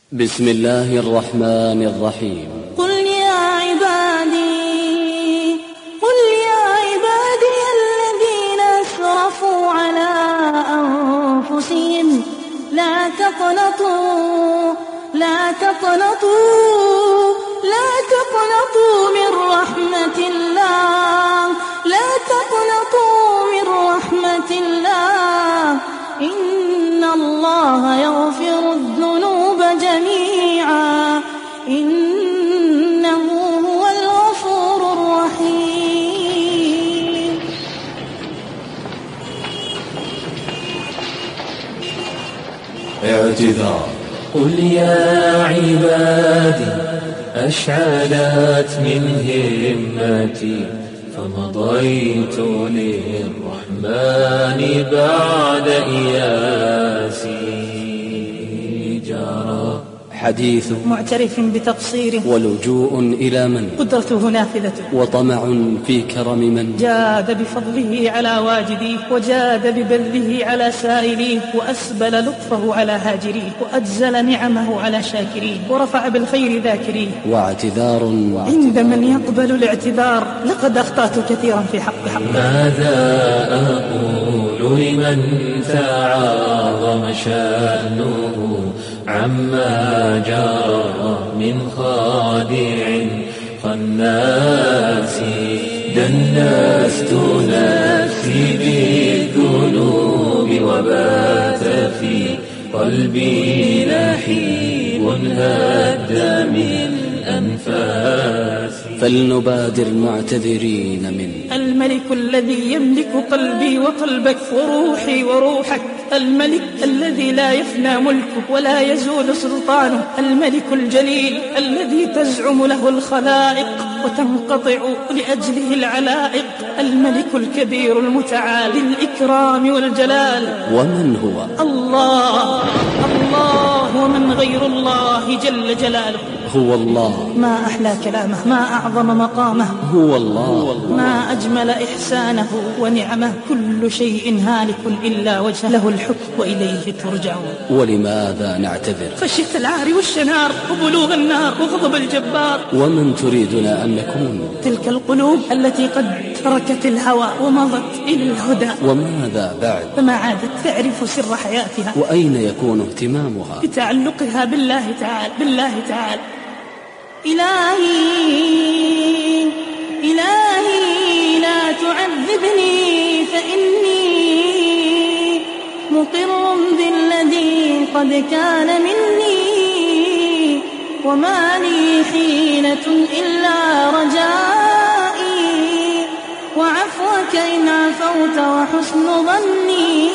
بسم الله الرحمن الرحيم. قل يا عبادي الذين أسرفوا على أنفسهم لا تقنطوا من رحمة الله إن الله يغفر الذنوب جميعا إنه هو الغفور الرحيم. اعتذار. قل يا عبادي أشعلت من همتي فمضيت للرحمن بعد إياسي جرى. حديث معترف بتقصيره ولجوء إلى من قدرته نافذة وطمع في كرم من جاد بفضله على واجديه وجاد ببذله على سائليه وأسبل لطفه على هاجريه وأجزل نعمه على شاكريه ورفع بالخير ذاكريه. واعتذار عند من يقبل الاعتذار لقد أخطأت كثيرا في حق ماذا أقول لمن تعاظم شأنه عما جرى من خادع خناس دنست نفسي بالذنوب وبات في قلبي لهيب هد من أنفاسي. فلنبادر معتذرين من الملك الذي يملك قلبي وقلبك وروحي وروحك، الملك الذي لا يفنى ملكه ولا يزول سلطانه، الملك الجليل الذي تزعم له الخلائق وتنقطع لأجله العلائق، الملك الكبير المتعال بالإكرام والجلال. ومن هو الله ومن غير الله جل جلاله. هو الله. ما أحلى كلامه، ما أعظم مقامه. هو الله. ما أجمل إحسانه ونعمه. كل شيء هالك إلا وجهه، له الحكم وإليه ترجعون. ولماذا نعتذر؟ خشية العار والشنار وبلوغ النار وغضب الجبار. ومن تريدنا أن نكون؟ تلك القلوب التي قد تركت الهوى ومضت إلى الهدى. وماذا بعد؟ فما عادت تعرف سر حياتها. وأين يكون اهتمامها؟ بتعلقها بالله تعالى. إلهي لا تعذبني فإني مقر بالذي قد كان مني، وما لي حيلة إلا رجائي وعفوك إن عفوت وحسن ظني.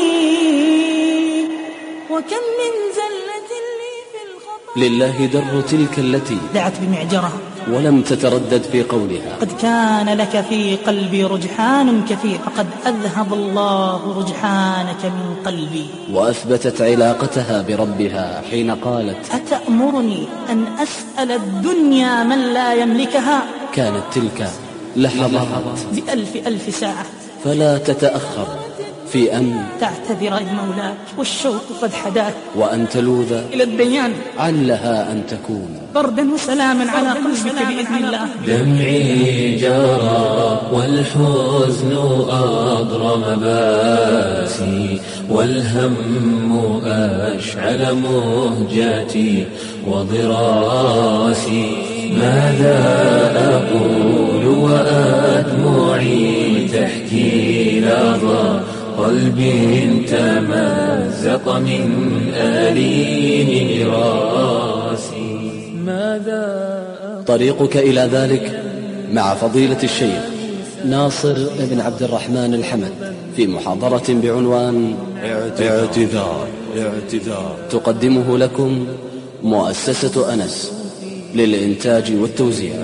وكم من زلة لي في الخطا لله در تلك التي دعت بمعجرة ولم تتردد في قولها. قد كان لك في قلبي رجحان كثير فقد أذهب الله رجحانك من قلبي. وأثبتت علاقتها بربها حين قالت: أتأمرني أن أسأل الدنيا من لا يملكها؟ كانت تلك لحظات بألف ساعة. فلا تتأخر في أن تعتذر لمولاك والشوق قد حداك، وأن تلوذ إلى الديان علها أن تكون بردا وسلاما على قلبك بإذن الله. دمعي جرى والحزن أضرم باسي والهم أشعل مهجتي وضراسي. ماذا أقول وأدمعي تحكي لظى قلبي تمزق من أليم راسي. طريقك إلى ذلك مع فضيلة الشيخ ناصر بن عبد الرحمن الحمد في محاضرة بعنوان اعتذار تقدمه لكم مؤسسة أنس للإنتاج والتوزيع.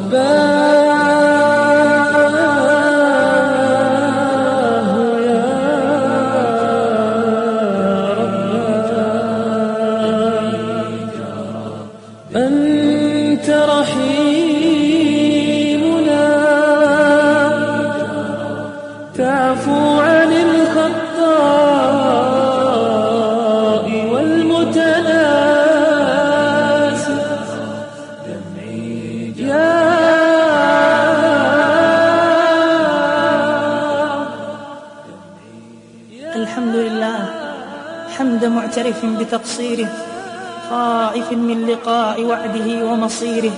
أنت رحيمنا تعفو عن الخطاء والمتناسي. معترف بتقصيره، خائف من لقاء وعده ومصيره،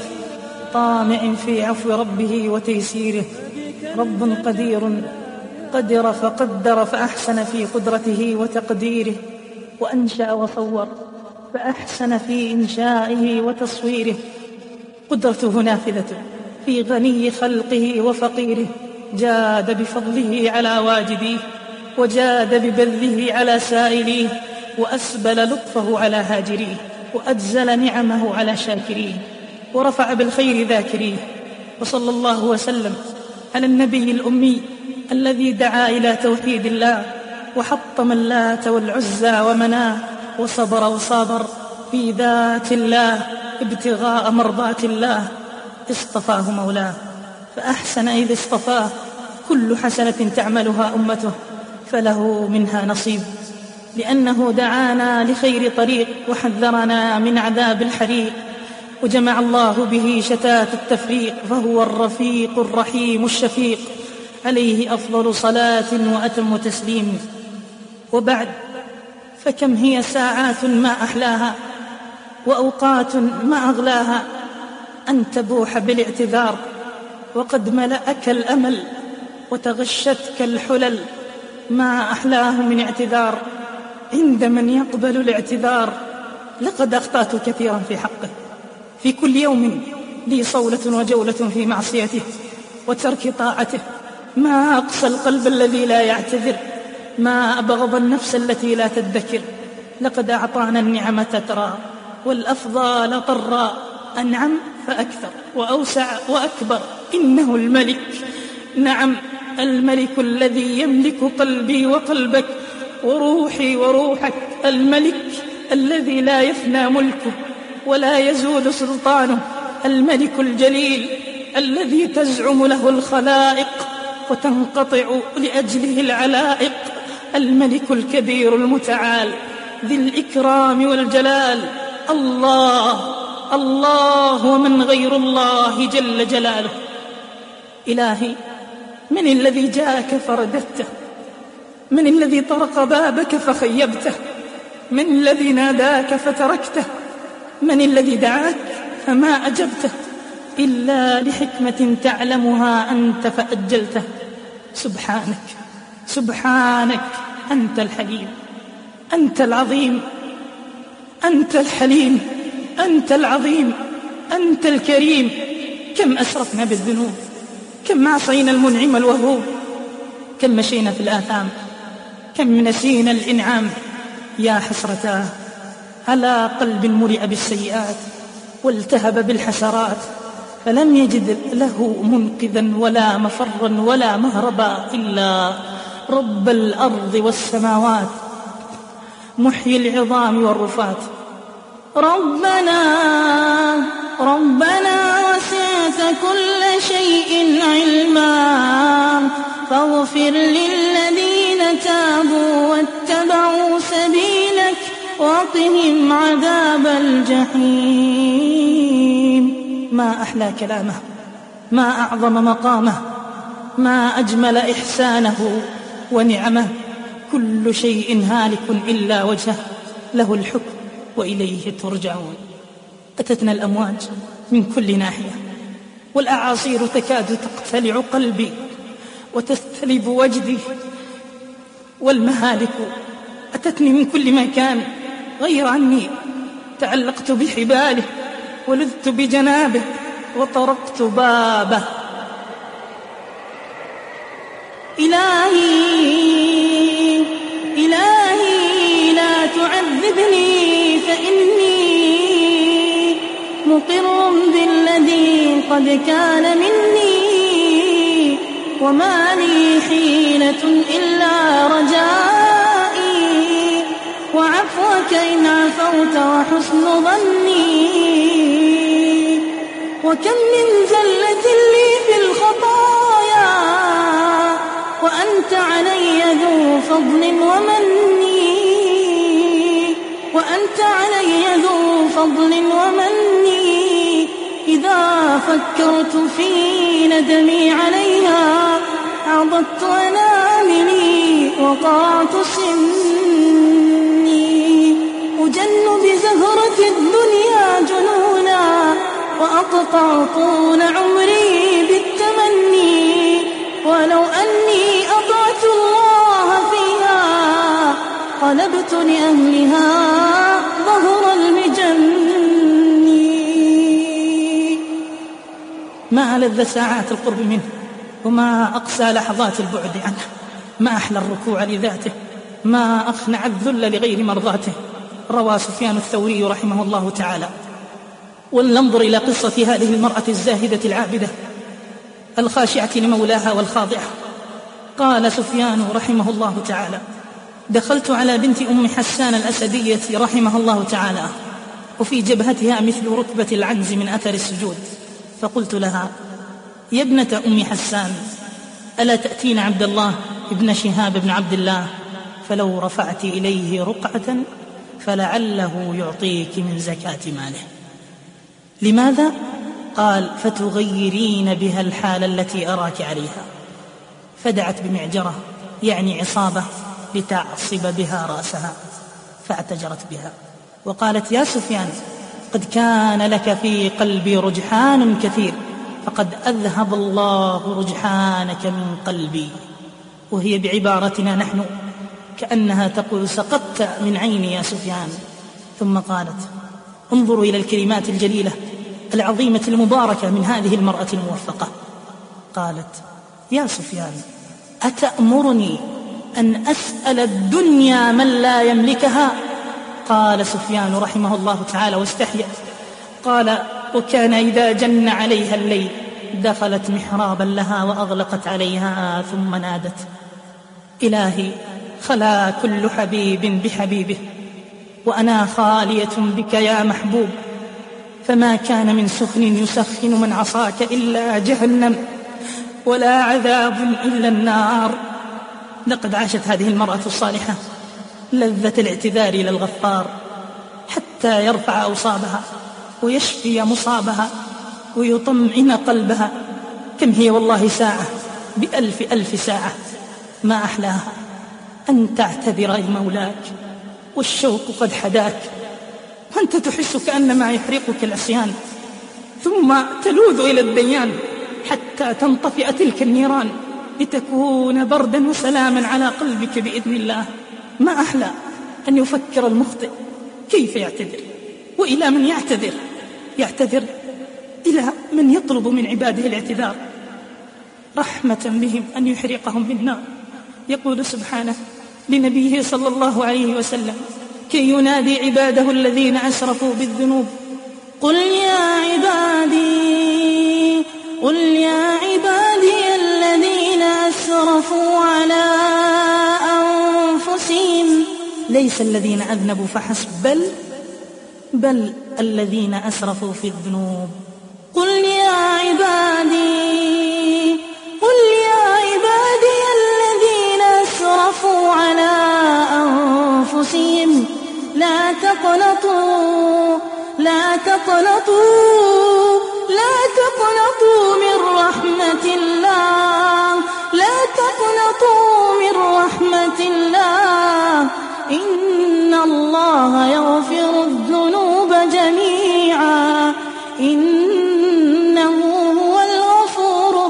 طامع في عفو ربه وتيسيره. رب قدير قدر فقدر فأحسن في قدرته وتقديره، وأنشأ وصور فأحسن في إنشائه وتصويره. قدرته نافذة في غني خلقه وفقيره، جاد بفضله على واجديه، وجاد ببذله على سائليه، وأسبل لطفه على هاجريه، وأجزل نعمه على شاكريه، ورفع بالخير ذاكريه. وصلى الله وسلم على النبي الأمي الذي دعا إلى توحيد الله، وحطم اللات والعزى ومناه، وصبر وصابر في ذات الله ابتغاء مرضات الله. اصطفاه مولاه فأحسن إذ اصطفاه، كل حسنة تعملها أمته فله منها نصيب، لأنه دعانا لخير طريق وحذرنا من عذاب الحريق، وجمع الله به شتات التفريق، فهو الرفيق الرحيم الشفيق، عليه أفضل صلاة وأتم تسليم. وبعد، فكم هي ساعات ما أحلاها، وأوقات ما أغلاها، أن تبوح بالاعتذار وقد ملأك الأمل وتغشتك الحلل. ما أحلاه من اعتذار عند من يقبل الاعتذار. لقد أخطأت كثيرا في حقه، في كل يوم لي صولة وجولة في معصيته وترك طاعته. ما أقسى القلب الذي لا يعتذر، ما أبغض النفس التي لا تذكر. لقد أعطانا النعمة تترى والأفضال طرا، أنعم فأكثر وأوسع وأكبر. إنه الملك، نعم الملك الذي يملك قلبي وقلبك وروحي وروحك، الملك الذي لا يفنى ملكه ولا يزول سلطانه، الملك الجليل الذي تزعم له الخلائق وتنقطع لأجله العلائق، الملك الكبير المتعال ذي الإكرام والجلال. الله الله ومن غير الله جل جلاله. إلهي، من الذي جاءك فرددته؟ من الذي طرق بابك فخيبته؟ من الذي ناداك فتركته؟ من الذي دعاك فما أجبته؟ إلا لحكمة تعلمها أنت فأجلته. سبحانك سبحانك، أنت الحليم، أنت العظيم، أنت الحليم، أنت العظيم، أنت الكريم. كم أسرفنا بالذنوب، كم عصينا المنعم الوهوب، كم مشينا في الآثام، كم نسينا الإنعام. يا حسرتاه على قلب ملئ بالسيئات والتهب بالحسرات، فلم يجد له منقذا ولا مفرا ولا مهربا إلا رب الأرض والسماوات، محيي العظام والرفات. ربنا وسعت كل شيء علما، فاغفر للذين تابوا واتبعوا سبيلك وقهم عذاب الجحيم. ما أحلى كلامه، ما أعظم مقامه، ما أجمل إحسانه ونعمه. كل شيء هالك إلا وجهه، له الحكم وإليه ترجعون. أتتنا الأمواج من كل ناحية، والأعاصير تكاد تقتلع قلبي وتستلب وجدي، والمهالك أتتني من كل مكان، غير أني تعلقت بحباله ولذت بجنابه وطرقت بابه. إلهي لا تعذبني، فإني مقر بالذي قد كان مني، وما لي حيلة إلا رجائي، وعفوك إن عفوت وحسن ظني. وكم من زلة لي في الخطايا، وأنت علي ذو فضل ومني، وأنت علي ذو فضل ومني. إذا فكرت في ندمي عليها، عضدت أناملي وقعت سني. زهرة الدنيا جنونا، وأقطع طول عمري بالتمني، ولو أني أطعت الله فيها قلبت لأهلها ظهر المجن. ما ألذ ساعات القرب منه، وما أقسى لحظات البعد عنه، ما أحلى الركوع لذاته، ما أخنع الذل لغير مرضاته. روى سفيان الثوري رحمه الله تعالى. ولننظر إلى قصة هذه المرأة الزاهدة العابدة الخاشعة لمولاها والخاضعة. قال سفيان رحمه الله تعالى: دخلت على بنت أم حسان الأسدية رحمه الله تعالى، وفي جبهتها مثل ركبة العنز من أثر السجود، فقلت لها: يا ابنة أم حسان، ألا تأتين عبد الله ابن شهاب بن عبد الله فلو رفعت إليه رقعة فلعله يعطيك من زكاة ماله. لماذا؟ قال: فتغيرين بها الحال التي أراك عليها. فدعت بمعجرة يعني عصابة لتعصب بها رأسها، فاعتجرت بها وقالت: يا سفيان، قد كان لك في قلبي رجحان كثير، فقد أذهب الله رجحانك من قلبي. وهي بعبارتنا نحن كأنها تقول: سقطت من عيني يا سفيان. ثم قالت: انظروا إلى الكلمات الجليلة العظيمة المباركة من هذه المرأة الموفقة. قالت: يا سفيان، أتأمرني أن أسأل الدنيا من لا يملكها؟ قال سفيان رحمه الله تعالى واستحيا، قال: وكان إذا جن عليها الليل دخلت محرابا لها وأغلقت عليها، ثم نادت: إلهي، خلا كل حبيب بحبيبه، وأنا خالية بك يا محبوب، فما كان من سخن يسخن من عصاك إلا جهنم، ولا عذاب إلا النار. لقد عاشت هذه المرأة الصالحة لذة الاعتذار إلى الغفار حتى يرفع أوصابها ويشفي مصابها ويطمئن قلبها. كم هي والله ساعة بألف ألف ساعة ما أحلاها أن تعتذر لمولاك والشوق قد حداك، وأنت تحس كأنما يحرقك العصيان، ثم تلوذ إلى الديان حتى تنطفئ تلك النيران لتكون بردا وسلاما على قلبك بإذن الله. ما أحلى أن يفكر المخطئ كيف يعتذر، وإلى من يعتذر؟ يعتذر إلى من يطلب من عباده الاعتذار رحمة بهم أن يحرقهم بالنار. يقول سبحانه لنبيه صلى الله عليه وسلم كي ينادي عباده الذين أسرفوا بالذنوب: قل يا عبادي الذين أسرفوا على أنفسهم، ليس الذين أذنبوا فحسب، بل الذين أسرفوا في الذنوب. قل يا عبادي الذين أسرفوا على أنفسهم لا تقنطوا من رحمة الله، إن الله يغفر الذنوب جميعا، إنه هو الغفور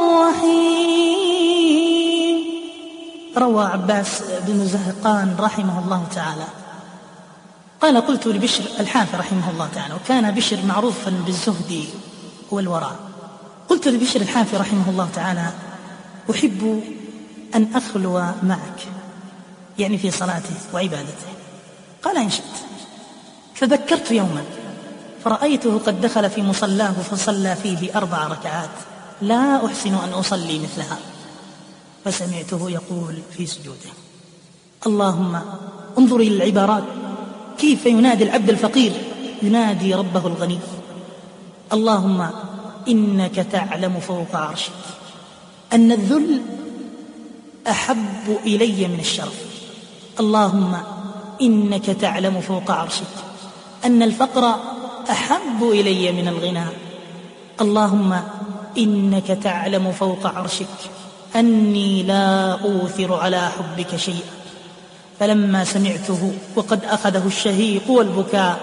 الرحيم. روى عباس بن زهقان رحمه الله تعالى قال: قلت لبشر الحافي رحمه الله تعالى، وكان بشر معروفا بالزهد والورع، قلت لبشر الحافي رحمه الله تعالى: أحب أن أخلو معك، يعني في صلاته وعبادته. قال: إن شئت. فذكرت يوما فرأيته قد دخل في مصلاه فصلى فيه 4 ركعات لا أحسن أن أصلي مثلها، فسمعته يقول في سجوده: اللهم انظر إلى العبارات كيف ينادي العبد الفقير ينادي ربه الغني. اللهم إنك تعلم فوق عرشك أن الذل أحب إلي من الشرف. اللهم إنك تعلم فوق عرشك أن الفقر أحب إلي من الغنى. اللهم إنك تعلم فوق عرشك أني لا أوثر على حبك شيئا. فلما سمعته وقد أخذه الشهيق والبكاء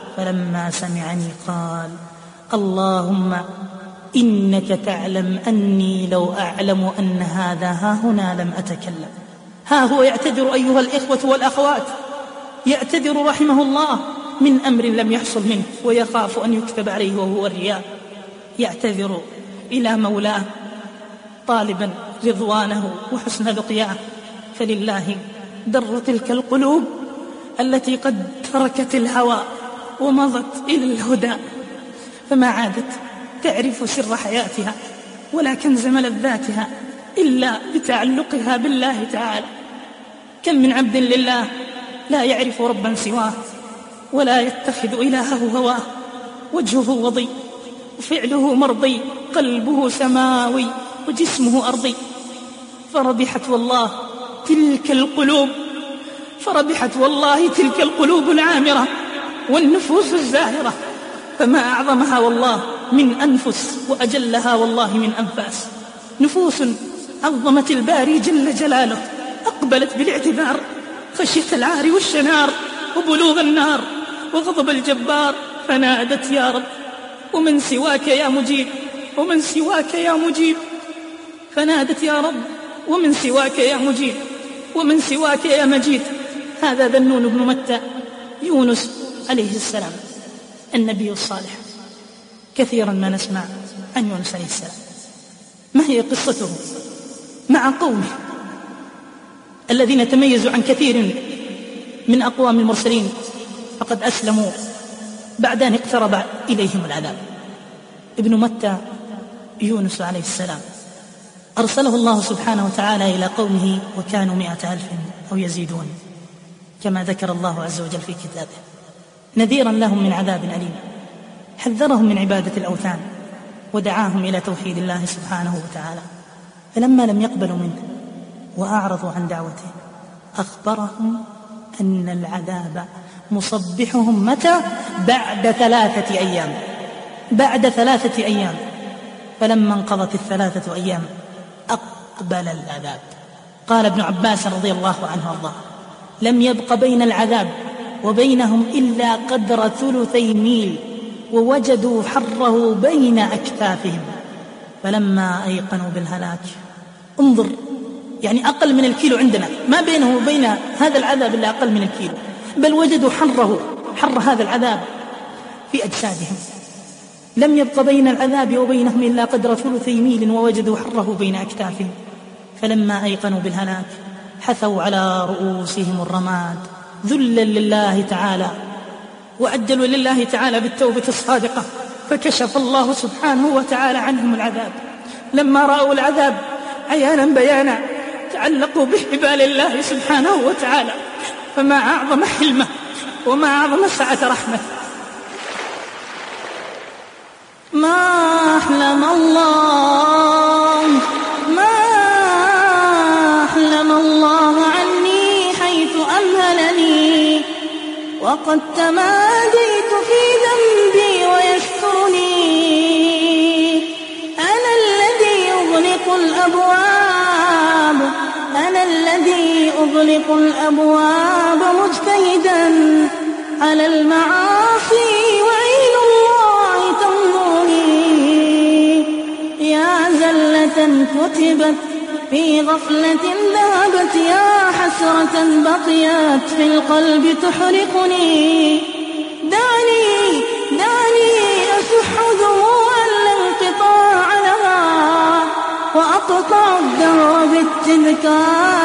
فلما سمعني قال: اللهم إنك تعلم أني لو أعلم أن هذا هاهنا لم أتكلم. ها هو يعتذر أيها الإخوة والأخوات، يعتذر رحمه الله من أمر لم يحصل منه ويخاف أن يكتب عليه وهو الرياء، يعتذر إلى مولاه طالبا رضوانه وحسن لقياه. فلله در تلك القلوب التي قد تركت الهوى ومضت إلى الهدى، فما عادت تعرف سر حياتها ولا كنز ملذاتها إلا بتعلقها بالله تعالى. كم من عبد لله لا يعرف ربا سواه ولا يتخذ إلهه هواه، وجهه وضي وفعله مرضي، قلبه سماوي وجسمه أرضي. فربحت والله تلك القلوب، فربحت والله تلك القلوب العامرة والنفوس الزاهرة، فما أعظمها والله من أنفس، وأجلها والله من أنفاس. نفوس عظمت الباري جل جلاله، أقبلت بالاعتذار خشية العار والشنار وبلوغ النار وغضب الجبار، فنادت: يا رب ومن سواك يا مجيب، ومن سواك يا مجيب. فنادت: يا رب ومن سواك يا مجيب، ومن سواك يا مجيد. هذا ذنون بن متى يونس عليه السلام النبي الصالح. كثيرا ما نسمع عن يونس عليه السلام. ما هي قصته مع قومه الذين تميزوا عن كثير من أقوام المرسلين، فقد أسلموا بعد أن اقترب إليهم العذاب؟ ابن متى يونس عليه السلام أرسله الله سبحانه وتعالى إلى قومه وكانوا 100,000 أو يزيدون، كما ذكر الله عز وجل في كتابه، نذيرا لهم من عذاب أليم، حذرهم من عبادة الأوثان ودعاهم إلى توحيد الله سبحانه وتعالى. فلما لم يقبلوا منه وأعرضوا عن دعوته أخبرهم أن العذاب مصبحهم متى؟ بعد 3 أيام. بعد 3 أيام. فلما انقضت 3 أيام أقبل العذاب. قال ابن عباس رضي الله عنه وارضاه: لم يبق بين العذاب وبينهم إلا قدر 2 ميل، ووجدوا حره بين أكتافهم. فلما أيقنوا بالهلاك، انظر، يعني أقل من الكيلو عندنا، ما بينه وبين هذا العذاب إلا أقل من الكيلو، بل وجدوا حر هذا العذاب في أجسادهم. لم يبق بين العذاب وبينهم إلا قدر 2 ميل، ووجدوا حره بين أكتافهم. فلما أيقنوا بالهلاك حثوا على رؤوسهم الرماد ذلا لله تعالى، وعجلوا لله تعالى بالتوبة الصادقة، فكشف الله سبحانه وتعالى عنهم العذاب. لما رأوا العذاب عيانا بيانا تعلقوا بحبال الله سبحانه وتعالى، فما أعظم حلمه وما أعظم سعة رحمته. ما أحلم الله، ما أحلم الله عني حيث أمهلني، وقد تماديت في ذنبي ويسترني. أنا الذي أغلق الأبواب، أنا الذي أغلق الأبواب مجتهدا على المعاصي، وعين الله تنظرني. يا زلة كتبت في غفلة ذهبت، يا حسرة بقيت في القلب تحرقني. دعني أسح دموعا لا انقطاع لها، وأقطع الدهر بالتذكار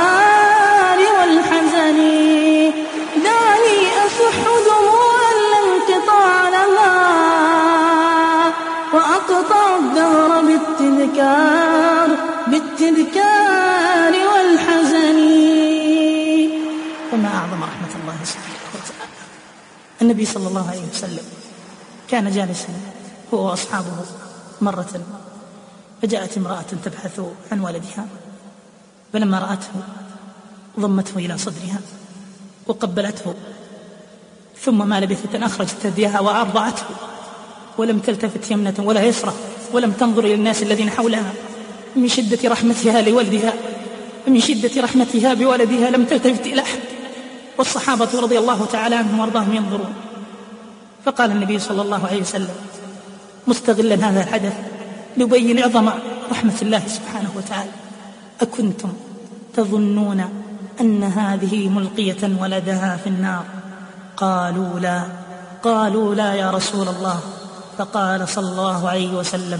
والحزن. دعني أسح دموعا لا انقطاع لها، وأقطع الدهر بالتذكار والحزن. وما أعظم رحمة الله سبحانه وتعالى. النبي صلى الله عليه وسلم كان جالسا هو وأصحابه مرة، فجاءت امرأة تبحث عن ولدها، فلما رأته ضمته إلى صدرها وقبلته، ثم ما لبثت أن أخرجت ثديها وأرضعته، ولم تلتفت يمنة ولا يسرى، ولم تنظر إلى الناس الذين حولها، من شدة رحمتها لولدها، من شدة رحمتها بولدها لم تلتفت إلى أحد. والصحابة رضي الله تعالى عنهم وارضاهم ينظرون، فقال النبي صلى الله عليه وسلم مستغلا هذا الحدث ليبين عظم رحمة الله سبحانه وتعالى: أكنتم تظنون أن هذه ملقية ولدها في النار؟ قالوا لا يا رسول الله. فقال صلى الله عليه وسلم: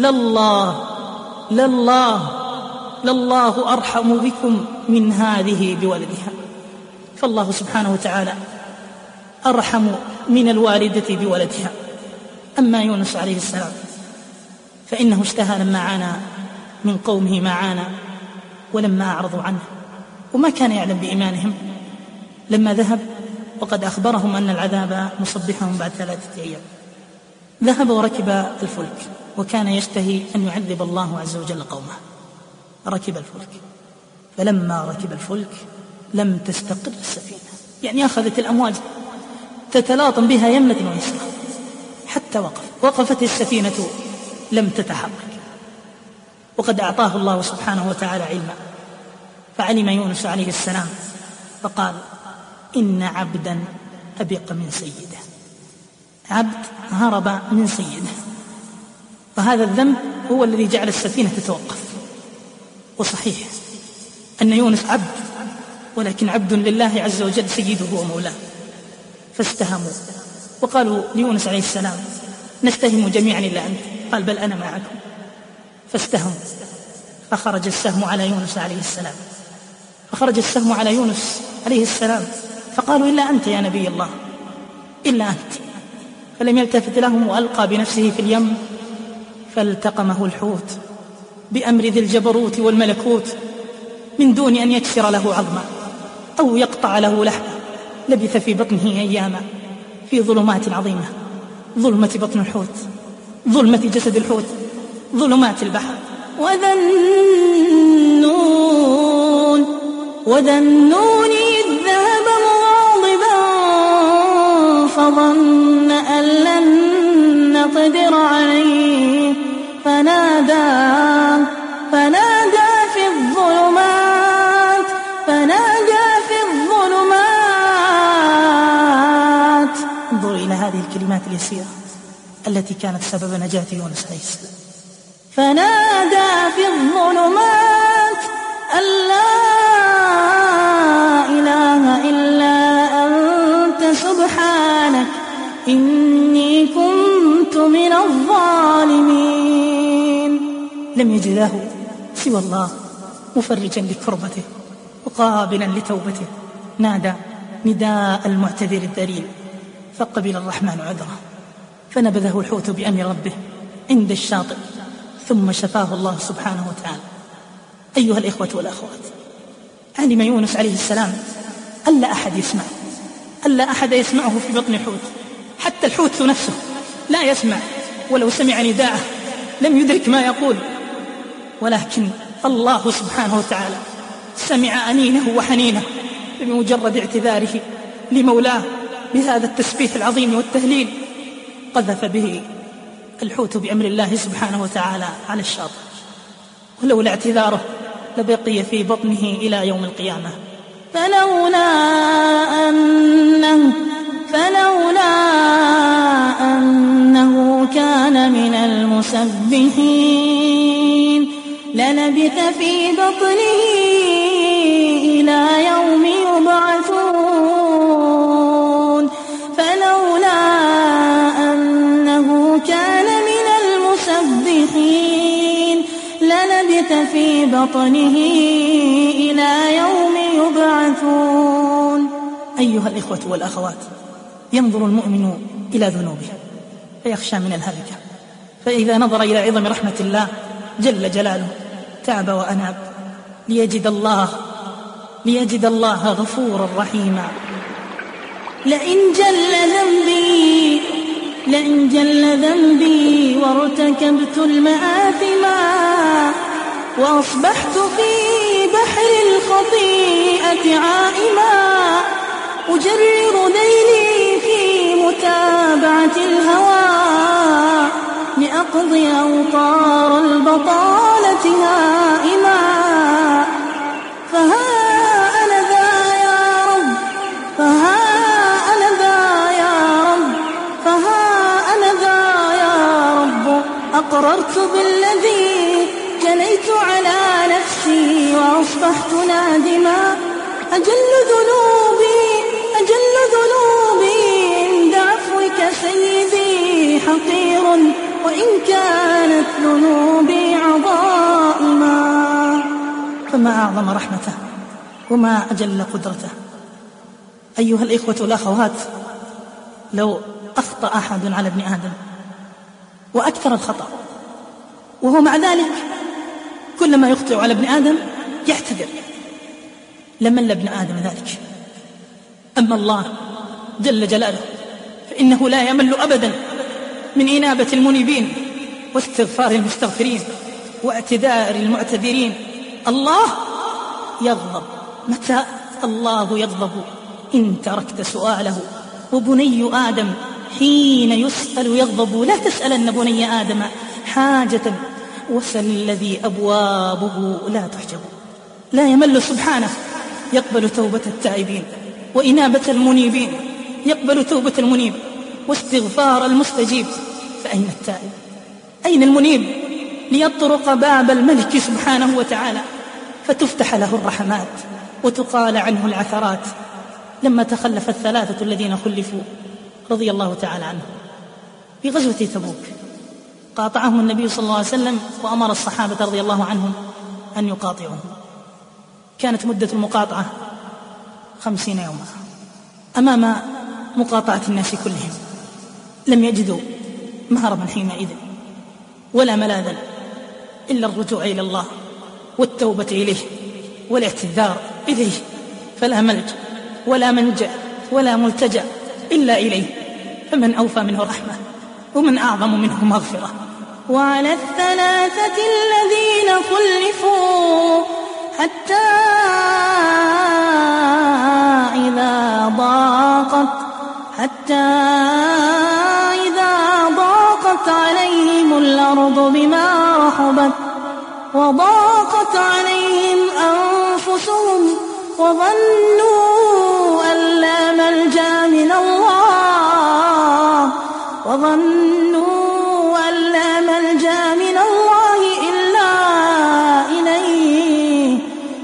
لله أرحم بكم من هذه بولدها. فالله سبحانه وتعالى أرحم من الوالدة بولدها. أما يونس عليه السلام فإنه اشتهى لما عانى من قومه ما عانى ولما أعرضوا عنه، وما كان يعلم بإيمانهم لما ذهب وقد أخبرهم أن العذاب مصبحهم بعد 3 أيام. ذهب وركب الفلك، وكان يشتهي أن يعذب الله عز وجل قومه. ركب الفلك، فلما ركب الفلك لم تستقر السفينة، يعني أخذت الأمواج تتلاطم بها يمنة ويسرى حتى وقفت السفينة لم تتحرك. وقد أعطاه الله سبحانه وتعالى علما، فعلم يونس عليه السلام فقال: إن عبدا أبق من سيده. عبد هرب من سيده، وهذا الذنب هو الذي جعل السفينة تتوقف. وصحيح أن يونس عبد، ولكن عبد لله عز وجل سيده ومولاه. فاستهموا وقالوا ليونس عليه السلام: نستهم جميعا إلا أنت. قال: بل أنا معكم. فاستهموا، فخرج السهم على يونس عليه السلام فقالوا: إلا أنت يا نبي الله، إلا أنت. فلم يلتفت لهم وألقى بنفسه في اليم، فالتقمه الحوت بأمر ذي الجبروت والملكوت من دون أن يكسر له عظما أو يقطع له لحما. لبث في بطنه أياما في ظلمات عظيمة: ظلمة بطن الحوت، ظلمة جسد الحوت، ظلمات البحر. وذنون إذ ذهب مغاضبا فظن أن لن نقدر عليه فنادى في الظلمات انظر إلى هذه الكلمات اليسيرة التي كانت سبب نجاة يونس عليه السلام. فنادى في الظلمات أن لا إله إلا أنت سبحانك إني كنت من الظالمين. لم يجد له سوى الله مفرجا لكربته وقابلا لتوبته. نادى نداء المعتذر الذليل، فقبل الرحمن عذره، فنبذه الحوت بأمر ربه عند الشاطئ، ثم شفاه الله سبحانه وتعالى. أيها الإخوة والأخوات، علم يونس عليه السلام ألا أحد يسمعه في بطن الحوت، حتى الحوت نفسه لا يسمع، ولو سمع نداءه لم يدرك ما يقول، ولكن الله سبحانه وتعالى سمع أنينه وحنينه بمجرد اعتذاره لمولاه بهذا التسبيح العظيم والتهليل. قذف به الحوت بأمر الله سبحانه وتعالى على الشاطئ، ولولا اعتذاره لبقي في بطنه إلى يوم القيامة. فلولا أنه كان من المسبحين للبث في بطنه إلى يوم يبعثون. فلولا أنه كان من المسبحين للبث في بطنه إلى يوم يبعثون. أيها الإخوة والأخوات، ينظر المؤمن إلى ذنوبه فيخشى من الهلكة، فإذا نظر إلى عظم رحمة الله جل جلاله تاب وأناب ليجد الله غفورا رحيما. لئن جل ذنبي وارتكبت المآثم وأصبحت في بحر الخطيئة عائما أجرر ذيلي في متابعة الهوى لأقضي أوطار البطالة هائما. فها أنا ذا يا رب أقررت بالذي جنيت على نفسي وأصبحت نادما. أجل ذنوبي عند عفوك سيدي حقير، وإن كانت ذنوبي عظائما. فما أعظم رحمته وما أجل قدرته. أيها الإخوة والأخوات، لو أخطأ أحد على ابن آدم وأكثر الخطأ، وهو مع ذلك كلما يخطئ على ابن آدم يعتذر، لمل ابن آدم ذلك. أما الله جل جلاله فإنه لا يمل أبدا من إنابة المنيبين واستغفار المستغفرين واعتذار المعتذرين. الله يغضب. متى الله يغضب؟ إن تركت سؤاله. وبني آدم حين يسأل يغضب. لا تسألن بني آدم حاجة وسل الذي أبوابه لا تحجب. لا يمل سبحانه، يقبل توبة التائبين وإنابة المنيبين، يقبل توبة المنيب واستغفار المستجيب. فأين التائب؟ أين المنيب ليطرق باب الملك سبحانه وتعالى فتفتح له الرحمات وتقال عنه العثرات؟ لما تخلف الثلاثة الذين خلفوا رضي الله تعالى عنهم في غزوة تبوك، قاطعهم النبي صلى الله عليه وسلم وأمر الصحابة رضي الله عنهم أن يقاطعوهم. كانت مدة المقاطعة 50 يوما. أمام مقاطعة الناس كلهم لم يجدوا مهربا حينئذ ولا ملاذا إلا الرجوع إلى الله والتوبة إليه والاعتذار إليه، فلا ملجأ ولا منجأ ولا ملتجأ إلا إليه. فمن أوفى منه رحمة ومن أعظم منه مغفرة. وعلى الثلاثة الذين خلفوا حتى إذا ضاقت عليهم الأرض بما رحبت وضاقت عليهم أنفسهم وظنوا أن لا ملجأ من الله إلا إليه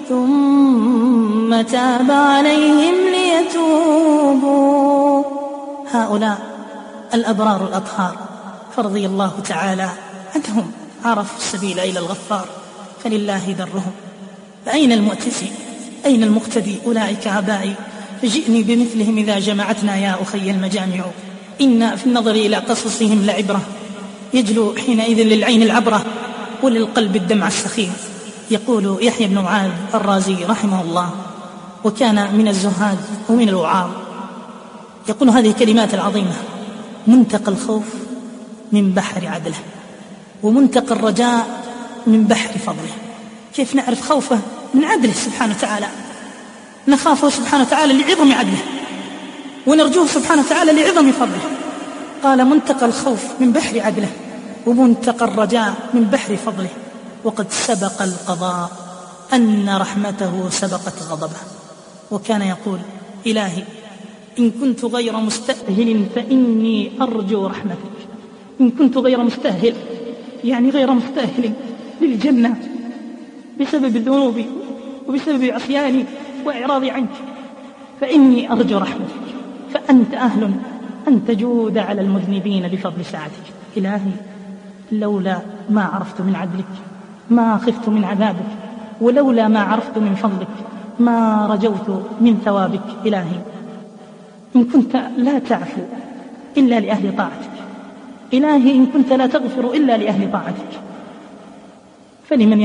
ثم تاب عليهم ليتوبوا. هؤلاء الأبرار الأطهار فرضي الله تعالى عنهم عرفوا السبيل إلى الغفار، فلله درهم. فأين المؤتسي؟ أين المقتدي؟ أولئك آبائي، فجئني بمثلهم إذا جمعتنا يا أخي المجامع. إن في النظر إلى قصصهم لعبرة، يجلو حينئذ للعين العبرة وللقلب الدمع السخيم. يقول يحيى بن معاذ الرازي رحمه الله، وكان من الزهاد ومن الوعاظ، يقول هذه الكلمات العظيمة: منتقى الخوف من بحر عدله، ومنتقى الرجاء من بحر فضله. كيف نعرف خوفه؟ من عدله سبحانه وتعالى، نخافه سبحانه وتعالى لعظم عدله، ونرجوه سبحانه وتعالى لعظم فضله. قال: منتقى الخوف من بحر عدله، ومنتقى الرجاء من بحر فضله، وقد سبق القضاء أن رحمته سبقت غضبه. وكان يقول: إلهي إن كنت غير مستأهل فإني أرجو رحمتك. إن كنت غير مستأهل يعني غير مستأهل للجنة بسبب ذنوبي وبسبب عصياني وإعراضي عنك، فإني أرجو رحمتك، فأنت أهل أن تجود على المذنبين بفضل ساعتك. إلهي لولا ما عرفت من عدلك ما خفت من عذابك، ولولا ما عرفت من فضلك ما رجوت من ثوابك. إلهي إن كنت لا تعفو إلا لأهل طاعتك، إلهي إن كنت لا تغفر إلا لأهل طاعتك، فلمن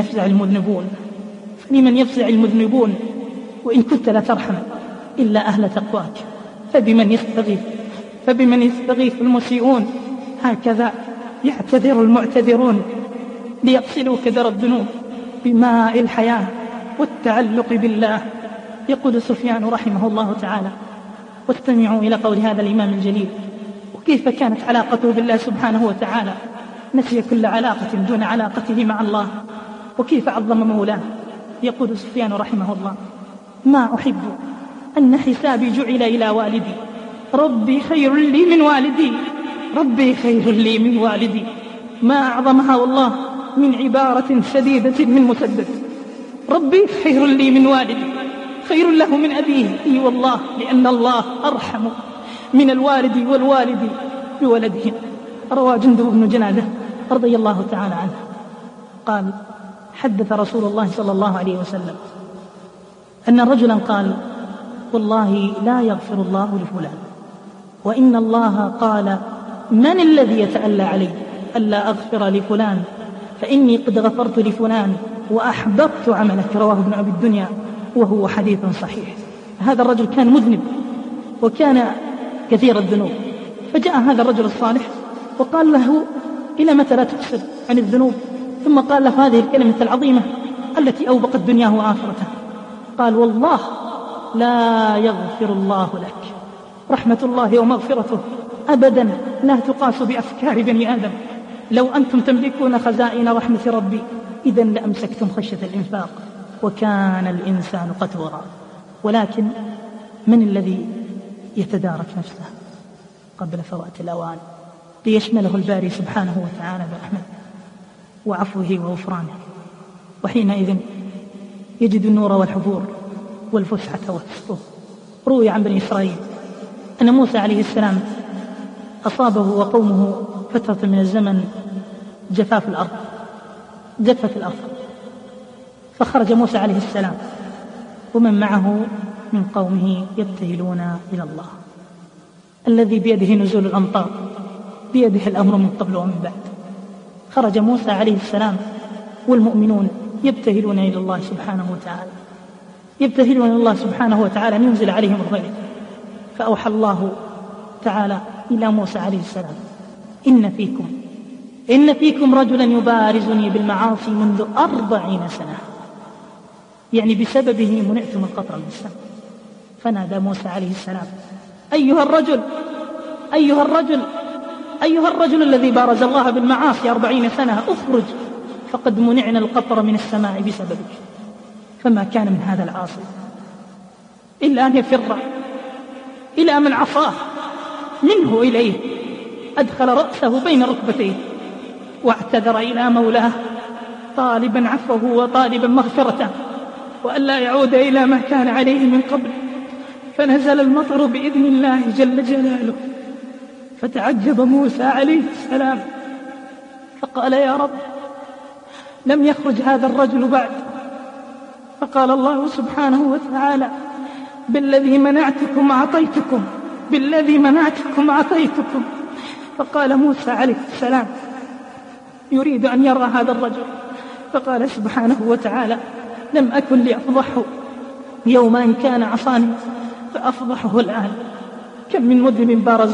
يفزع المذنبون وإن كنت لا ترحم إلا أهل تقواك، فبمن يستغيث المسيئون. هكذا يعتذر المعتذرون ليغسلوا كدر الذنوب بماء الحياة والتعلق بالله. يقول سفيان رحمه الله تعالى: واستمعوا إلى قول هذا الإمام الجليل، وكيف كانت علاقته بالله سبحانه وتعالى، نسي كل علاقة دون علاقته مع الله، وكيف عظم مولاه. يقول سفيان رحمه الله: ما أحب أن حسابي جعل إلى والدي، ربي خير لي من والدي، ربي خير لي من والدي. ما أعظمها والله من عبارة شديدة من مسدد: ربي خير لي من والدي، خير له من أبيه. إي والله، لأن الله أرحم من الوالد والوالد بولده. روى جندب بن جنادة رضي الله تعالى عنه قال: حدث رسول الله صلى الله عليه وسلم أن رجلا قال: والله لا يغفر الله لفلان، وإن الله قال: من الذي يتألى علي ألا أغفر لفلان، فإني قد غفرت لفلان وأحببت عملك. رواه ابن أبي الدنيا وهو حديث صحيح. هذا الرجل كان مذنب وكان كثير الذنوب، فجاء هذا الرجل الصالح وقال له: إلى متى لا تقصر عن الذنوب؟ ثم قال له هذه الكلمة العظيمة التي أوبقت دنياه وآخرته. قال: والله لا يغفر الله لك. رحمة الله ومغفرته أبدا لا تقاس بأفكار بني آدم. لو أنتم تملكون خزائن رحمة ربي إذن لأمسكتم خشية الإنفاق، وكان الإنسان قتورا. ولكن من الذي يتدارك نفسه قبل فوات الأوان ليشمله الباري سبحانه وتعالى برحمته وعفوه وغفرانه؟ وحينئذ يجد النور والحبور والفسحة والسطور. روي عن بني إسرائيل أن موسى عليه السلام أصابه وقومه فترة من الزمن جفاف الأرض، جفت الأرض، فخرج موسى عليه السلام ومن معه من قومه يبتهلون إلى الله الذي بيده نزول الأمطار، بيده الأمر من قبل ومن بعد. خرج موسى عليه السلام والمؤمنون يبتهلون إلى الله سبحانه وتعالى، يبتهلون إلى الله سبحانه وتعالى أن ينزل عليهم الغيث. فأوحى الله تعالى إلى موسى عليه السلام: إن فيكم رجلا يبارزني بالمعاصي منذ 40 سنة، يعني بسببه منعتم القطر من السماء. فنادى موسى عليه السلام: أيها الرجل الذي بارز الله بالمعاصي 40 سنة، اخرج فقد منعنا القطر من السماء بسببك. فما كان من هذا العاصي إلا أن يفر إلى من عصاه منه إليه، أدخل رأسه بين ركبتيه واعتذر إلى مولاه طالبا عفوه وطالبا مغفرته، وألا يعود إلى ما كان عليه من قبل. فنزل المطر بإذن الله جل جلاله، فتعجب موسى عليه السلام فقال: يا رب، لم يخرج هذا الرجل بعد. فقال الله سبحانه وتعالى: بالذي منعتكم أعطيتكم. فقال موسى عليه السلام يريد أن يرى هذا الرجل، فقال سبحانه وتعالى: لم أكن لأفضحه يوم أن كان عصاني فأفضحه الآن. كم من مذنب بارز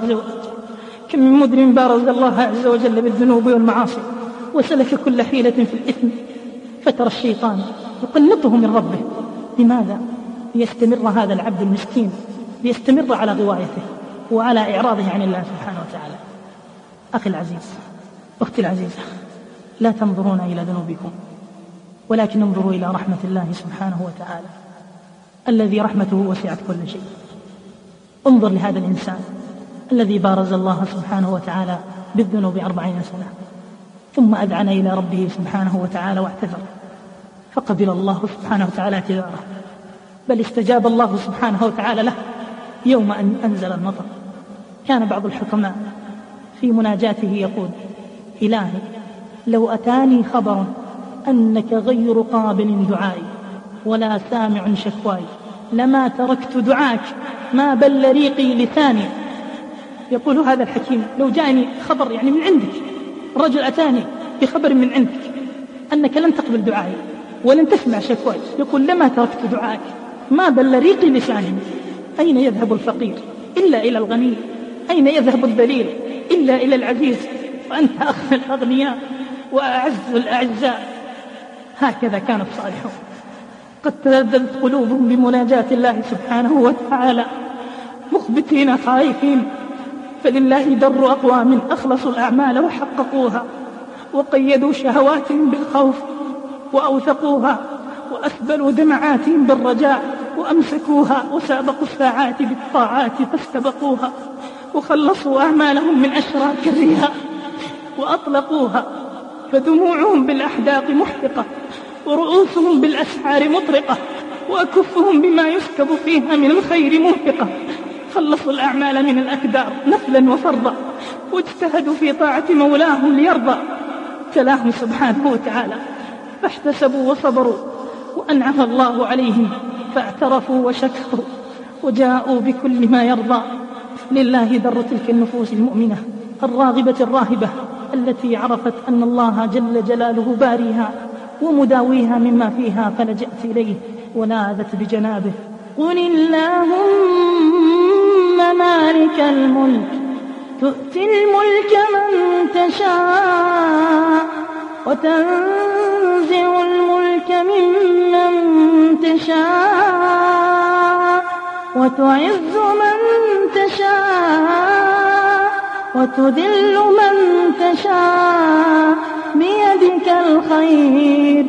الله عز وجل بالذنوب والمعاصي وسلك كل حيلة في الإثم، فترى الشيطان يقنطه من ربه. لماذا؟ ليستمر هذا العبد المسكين، ليستمر على غوايته وعلى إعراضه عن الله سبحانه وتعالى. أخي العزيز، أختي العزيزة، لا تنظرون إلى ذنوبكم، ولكن انظروا إلى رحمة الله سبحانه وتعالى الذي رحمته وسعت كل شيء. انظر لهذا الإنسان الذي بارز الله سبحانه وتعالى بالذنوب 40 سنة، ثم أذعن إلى ربه سبحانه وتعالى واعتذر، فقبل الله سبحانه وتعالى اعتذاره، بل استجاب الله سبحانه وتعالى له يوم أن أنزل المطر. كان بعض الحكماء في مناجاته يقول: إلهي، لو أتاني خبر أنك غير قابل دعائي ولا سامع شكواي لما تركت دعاك ما بل ريقي لساني. يقول هذا الحكيم: لو جاءني خبر يعني من عندك، رجل أتاني بخبر من عندك أنك لن تقبل دعائي ولن تسمع شكواي، يقول لما تركت دعاك ما بل ريقي لساني. أين يذهب الفقير إلا إلى الغني؟ أين يذهب الذليل إلا إلى العزيز؟ وأنت أغنى الأغنياء وأعز الأعزاء. هكذا كان الصالحون، قد تلذذت قلوبهم بمناجاة الله سبحانه وتعالى مخبتين خائفين. فلله در أقوام أخلصوا الأعمال وحققوها، وقيدوا شهواتهم بالخوف وأوثقوها، وأسبلوا دمعاتهم بالرجاء وأمسكوها، وسابقوا الساعات بالطاعات فاستبقوها، وخلصوا أعمالهم من أشراك الرياء وأطلقوها، فدموعهم بالأحداق محرقة، ورؤوسهم بالأسحار مطرقة، وأكفهم بما يسكب فيها من الخير منفقة. خلصوا الأعمال من الأكدار نفلا وفرضا، واجتهدوا في طاعة مولاهم ليرضى. تلاهم سبحانه وتعالى فاحتسبوا وصبروا، وأنعم الله عليهم فاعترفوا وشكروا، وجاءوا بكل ما يرضى. لله در تلك النفوس المؤمنة الراغبة الراهبة، التي عرفت أن الله جل جلاله باريها ومداويها مما فيها، فلجأت إليه ونادت بجنابه: قل اللهم مالك الملك تؤتي الملك من تشاء، وتنزع الملك ممن تشاء، وتعز من تشاء، وتذل من تشاء، بيدك الخير،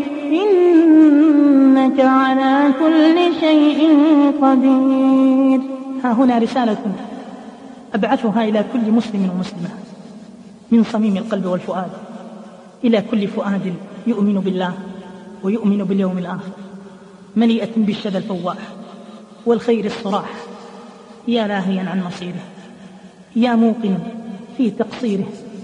إنك على كل شيء قدير. ها هنا رسالة أبعثها إلى كل مسلم ومسلمة من صميم القلب والفؤاد، إلى كل فؤاد يؤمن بالله ويؤمن باليوم الآخر، مليئة بالشذى الفواح والخير الصراح. يا لاهيا عن مصيره، يا موقن في تقصيره،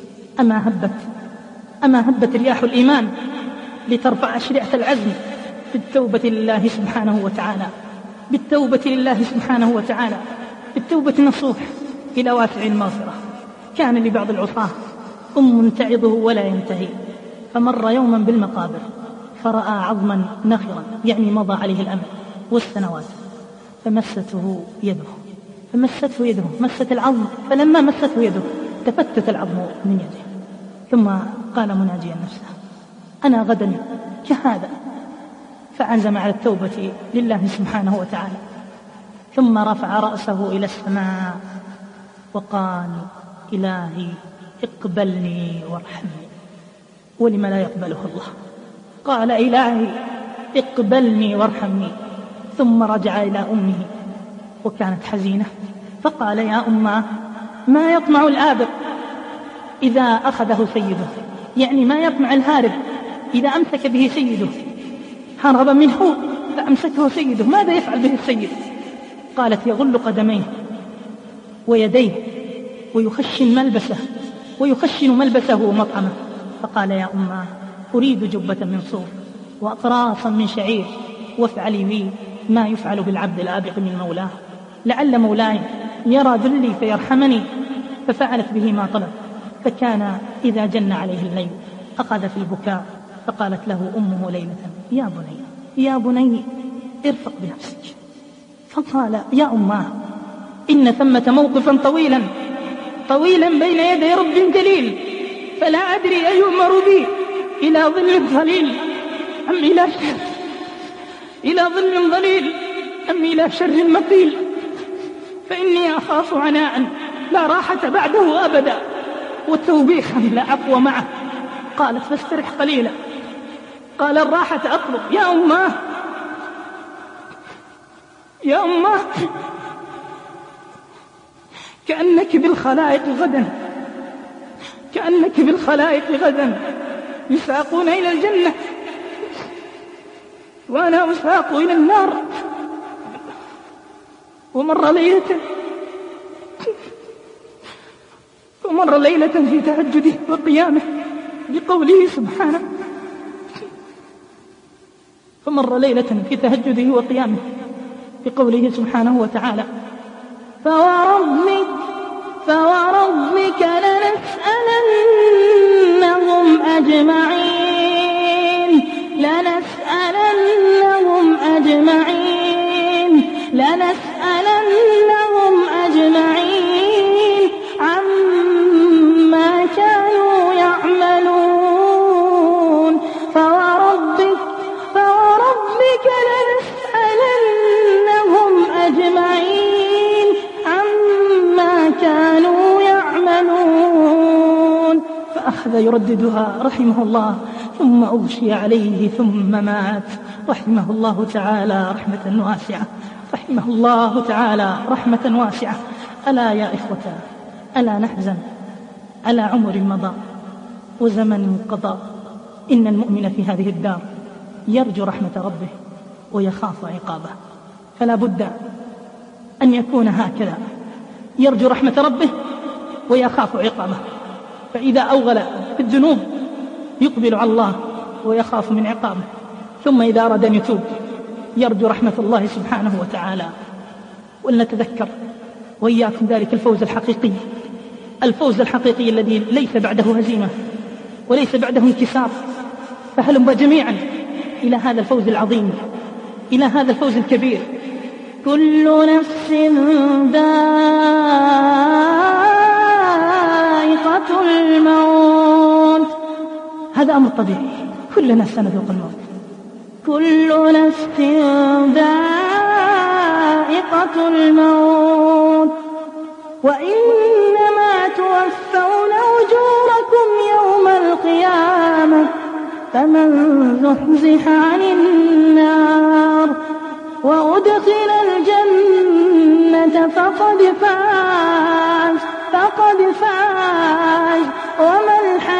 أما هبت رياح الإيمان لترفع أشرعة العزم بالتوبة لله سبحانه وتعالى، بالتوبة لله سبحانه وتعالى، بالتوبة النصوح إلى واسع المغفرة. كان لبعض العصاة تعظه ولا ينتهي، فمر يوما بالمقابر فرأى عظما نخرا، يعني مضى عليه الأمل والسنوات، فمسته يده، مست العظم، فلما مسته يده تفتت العظم من يده، ثم قال مناجيا نفسه: أنا غدا كهذا. فعزم على التوبة لله سبحانه وتعالى، ثم رفع رأسه إلى السماء وقال: إلهي اقبلني وارحمني. ولم لا يقبله الله؟ قال: إلهي اقبلني وارحمني. ثم رجع إلى أمه وكانت حزينة، فقال: يا أمه، ما يطمع الآبق إذا أخذه سيده، يعني ما يطمع الهارب إذا أمسك به سيده، هرب منه فأمسكه سيده، ماذا يفعل به السيد؟ قالت: يغل قدميه ويديه ويخشن ملبسه ومطعمه. فقال: يا أمه، أريد جبة من صوف وأقراصا من شعير، وافعلي بي ما يفعل بالعبد الآبق من مولاه، لعل مولاي يرى ذلي فيرحمني. ففعلت به ما طلب، فكان إذا جن عليه الليل أخذ في البكاء، فقالت له أمه ليلة: يا بني ارفق بنفسك. فقال: يا أمه، إن ثمة موقفا طويلا بين يدي رب جليل، فلا أدري أيؤمر بي إلى ظل ظليل أم إلى شر مقيل، فإني أخاف عناء لا راحة بعده أبدا، وتوبيخا لا عفو معه. قالت: فاسترح قليلا. قال: الراحة أطلب. يا أمه كأنك بالخلائق غدا يساقون إلى الجنة، وأنا أساق إلى النار. ومر ليلة في تهجده وقيامه بقوله سبحانه، وتعالى: فوربك لنسألنهم أجمعين عما كانوا يعملون. فوربك لنسألنهم أجمعين عما كانوا يعملون. فأخذ يرددها رحمه الله، ثم أغشي عليه ثم مات رحمه الله تعالى رحمة واسعة. ألا يا إخوة، ألا نحزن على عمر مضى وزمن قضاء. إن المؤمن في هذه الدار يرجو رحمة ربه ويخاف عقابه، فلا بد أن يكون هكذا، يرجو رحمة ربه ويخاف عقابه. فإذا أوغل في الذنوب يقبل على الله ويخاف من عقابه، ثم إذا أراد أن يتوب يرجو رحمة الله سبحانه وتعالى. ولنتذكر وإياكم ذلك الفوز الحقيقي، الفوز الحقيقي الذي ليس بعده هزيمة وليس بعده انكسار. فهلم جميعا إلى هذا الفوز العظيم، إلى هذا الفوز الكبير. كل نفس ذائقة الموت، هذا أمر طبيعي، كلنا سنذوق الموت. كل نفس ذائقة الموت وإنما توفون أجوركم يوم القيامة فمن زحزح عن النار وأدخل الجنة فقد فاز وما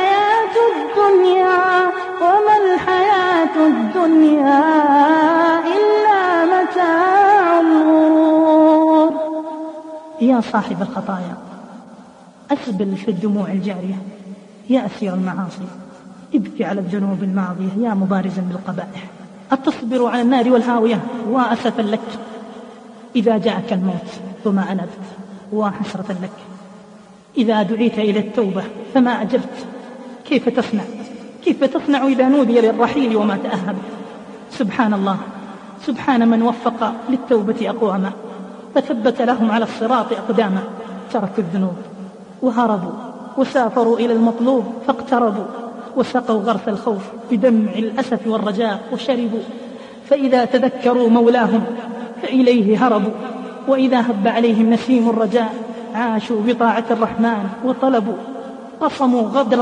الحياة الدنيا إلا متاع الغرور. يا صاحب الخطايا أسبل في الدموع الجارية، يا أسير المعاصي ابكي على الذنوب الماضية، يا مبارزا بالقبائح أتصبر على النار والهاوية، وأسفا لك إذا جاءك الموت فما أنبت، وحسرة لك إذا دعيت إلى التوبة فما أجبت. كيف تصنع إذا نودي للرحيل وما تأهب؟ سبحان الله، سبحان من وفق للتوبة أقواما فثبت لهم على الصراط أقداما. تركوا الذنوب وهربوا وسافروا إلى المطلوب فاقتربوا، وسقوا غرس الخوف بدمع الأسف والرجاء وشربوا. فإذا تذكروا مولاهم فإليه هربوا، وإذا هب عليهم نسيم الرجاء عاشوا بطاعة الرحمن وطلبوا. قصموا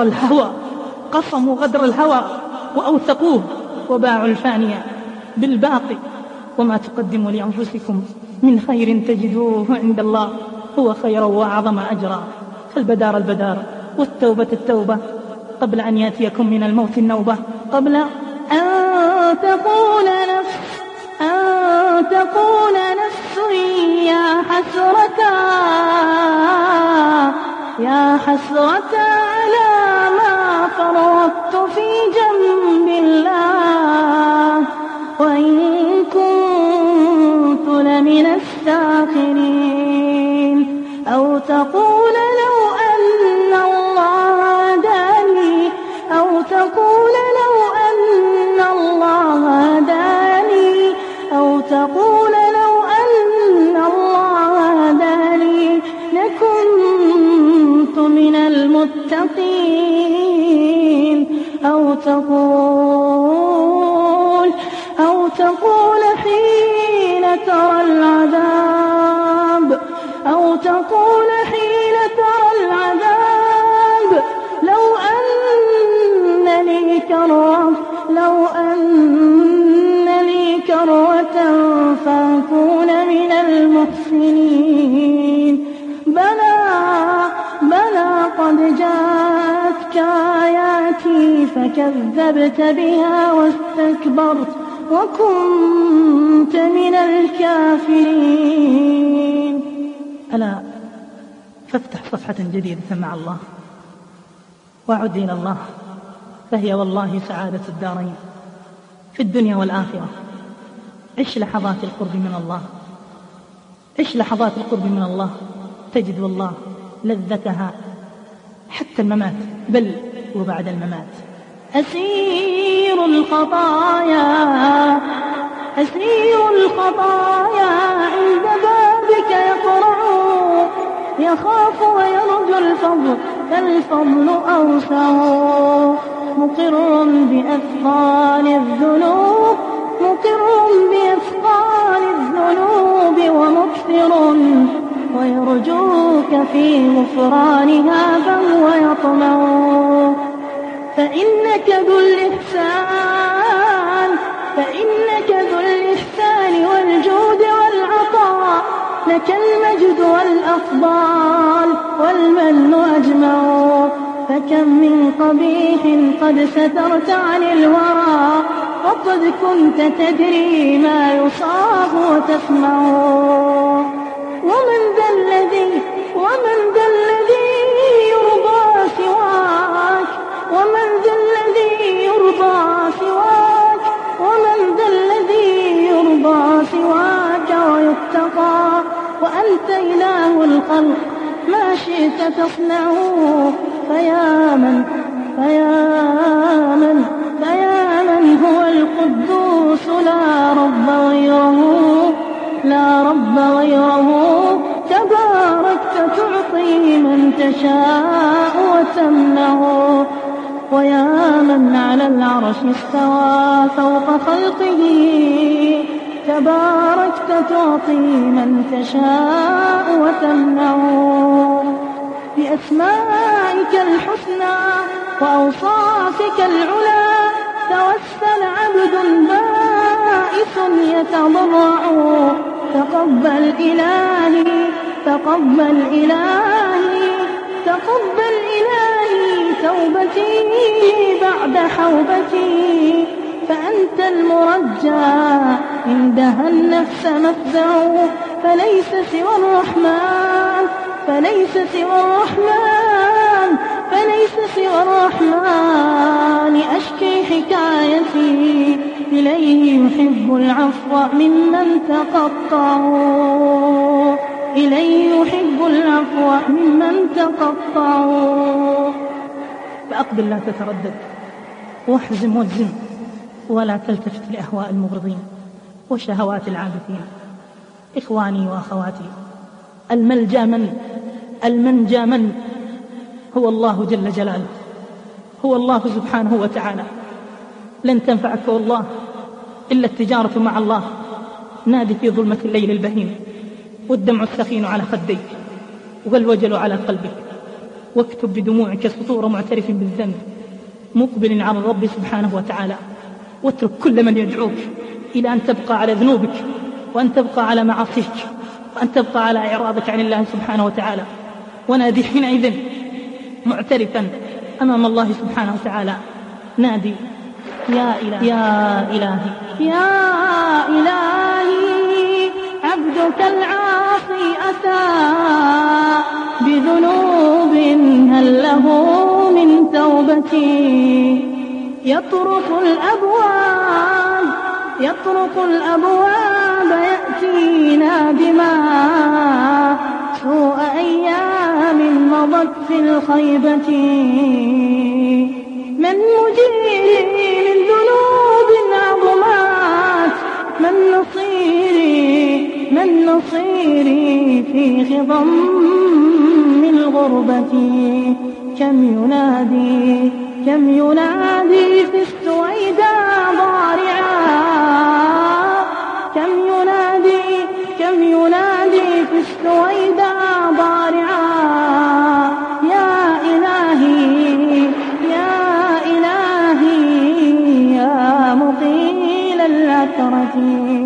غدر الهوى وأوثقوه، وباعوا الفانية بالباقي. وما تقدموا لأنفسكم من خير تجدوه عند الله هو خيرا وأعظم أجرا. فالبدار والتوبة قبل أن يأتيكم من الموت النوبة، قبل أن تقول نفس يا حسرة على ما فرطت في جنب الله وإن كنت لمن الساخرين. أو تقول لو أن الله هداني، أو تقول لو أن الله هداني، أو تقول لو أن الله هداني لكنت من المتقين. أو تقول حين ترى العذاب، أو تقول حين ترى العذاب لو أن لي كروة فأكون من المحسنين. بلى قد جاءتك آياتي فكذبت بها واستكبرت وكنت من الكافرين. ألا فافتح صفحة جديدة مع الله وعد إلى الله، فهي والله سعادة الدارين في الدنيا والآخرة. عش لحظات القرب من الله، عش لحظات القرب من الله، تجد والله لذتها حتى الممات، بل وبعد الممات. أسير الخطايا عند بابك يقرع، يخاف ويرجو الفضل أوسع. مقر بأثقال الذنوب ومكثر ويرجوك في غفرانها فهو يطمع. فإنك ذو الإحسان والجود والعطاء، لك المجد والأفضال والمن أجمع. فكم من قبيح قد سترت عن الورى وقد كنت تدري ما يصاب وتسمع. ومن ذا الذي يرضى سواك ومن ذا الذي يرضى سواك ومن ذا الذي يرضى سواك ويتقى وأنت إله الخلق ما شئت تصنعه. فيا من هو القدوس لا رب غيره تباركت تعطي من تشاء وتمنع. ويا من على العرش استوى فوق خلقه تباركت تعطي من تشاء وتمنع. بأسمائك الحسنى وأوصافك العلى توسل عبد بائس يتضرع. تقبل إلهي توبتي بعد حوبتي. فأنت المرجى عندها النفس مفزع. فليس سوى الرحمن أشكي حكايتي. إليه يحب العفو ممن تقطعوا. فأقبل لا تتردد واحزم واجزم ولا تلتفت لأهواء المغرضين وشهوات العابثين. إخواني وأخواتي، المنجى من هو الله جل جلاله، هو الله سبحانه وتعالى. لن تنفعك والله إلا التجارة مع الله. نادي في ظلمة الليل البهيم والدمع السخين على خديك والوجل على قلبك، واكتب بدموعك سطور معترف بالذنب مقبل على الرب سبحانه وتعالى. واترك كل من يدعوك إلى أن تبقى على ذنوبك وأن تبقى على معاصيك وأن تبقى على إعراضك عن الله سبحانه وتعالى. ونادي حينئذ معترفا أمام الله سبحانه وتعالى. نادي يا إلهي عبدك العاصي أتى بذنوب هل له من توبتي. يطرق الأبواب يأتينا بما سوء أيام مضت في الخيبة. من مجيري من ذنوب عظمات من نصيري في خضم الغربة. كم ينادي في السويداء ضارعا كم ينادي في السويداء ضارعا. يا إلهي يا مقيل العثرة.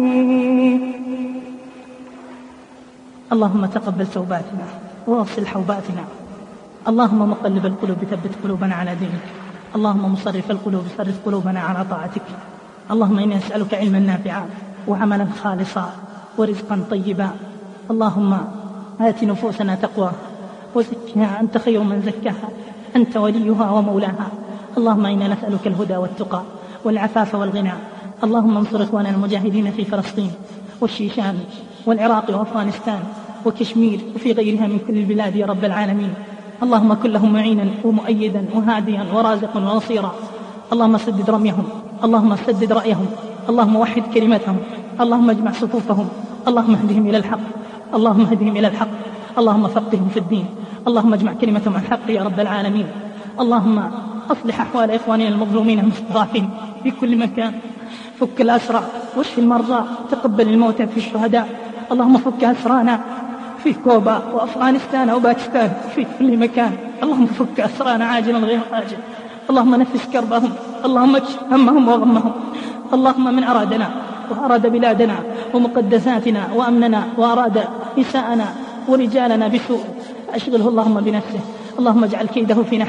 اللهم تقبل توباتنا واغسل حوباتنا. اللهم مقلب القلوب ثبت قلوبنا على دينك. اللهم مصرف القلوب صرف قلوبنا على طاعتك. اللهم إني أسألك علما نافعا وعملا خالصا ورزقا طيبا. اللهم آت نفوسنا تقواها وزكها أنت خير من زكاها أنت وليها ومولاها. اللهم إنا نسألك الهدى والتقى والعفاف والغنى. اللهم انصر إخواننا المجاهدين في فلسطين والشيشان والعراق وأفغانستان وكشمير وفي غيرها من كل البلاد يا رب العالمين. اللهم كن لهم معينا ومؤيدا وهاديا ورازقا ونصيرا. اللهم سدد رميهم، اللهم سدد رأيهم، اللهم وحد كلمتهم، اللهم اجمع صفوفهم، اللهم اهدهم إلى الحق، اللهم اهدهم إلى الحق، اللهم فقههم في الدين، اللهم اجمع كلمتهم عن الحق يا رب العالمين. اللهم أصلح أحوال إخواننا المظلومين المستضعفين في كل مكان. فك الأسرى واشف المرضى، تقبل الموتى في الشهداء. اللهم فك أسرانا في كوبا وأفغانستان وباكستان في كل مكان. اللهم فك أسرانا عاجلا غير آجل. اللهم نفس كربهم، اللهم اكشف همهم وغمهم. اللهم من أرادنا وأراد بلادنا ومقدساتنا وأمننا وأراد نساءنا ورجالنا بسوء أشغله اللهم بنفسه. اللهم اجعل كيده في نحره